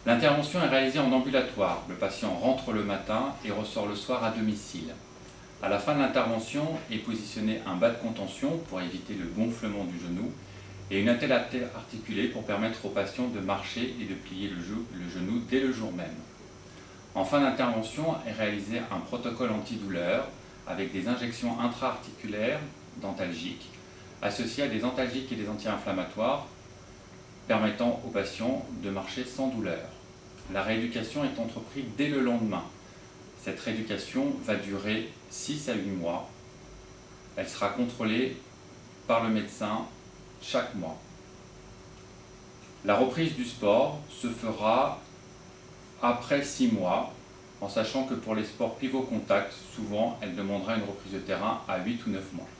L'intervention est réalisée en ambulatoire. Le patient rentre le matin et ressort le soir à domicile. À la fin de l'intervention est positionné un bas de contention pour éviter le gonflement du genou et une attelle articulée pour permettre au patient de marcher et de plier le genou dès le jour même. En fin d'intervention est réalisé un protocole antidouleur avec des injections intra-articulaires dentalgiques associées à des antalgiques et des anti-inflammatoires permettant au patient de marcher sans douleur. La rééducation est entreprise dès le lendemain. Cette rééducation va durer 6 à 8 mois. Elle sera contrôlée par le médecin chaque mois. La reprise du sport se fera après 6 mois, en sachant que pour les sports pivot-contact, souvent elle demandera une reprise de terrain à 8 ou 9 mois.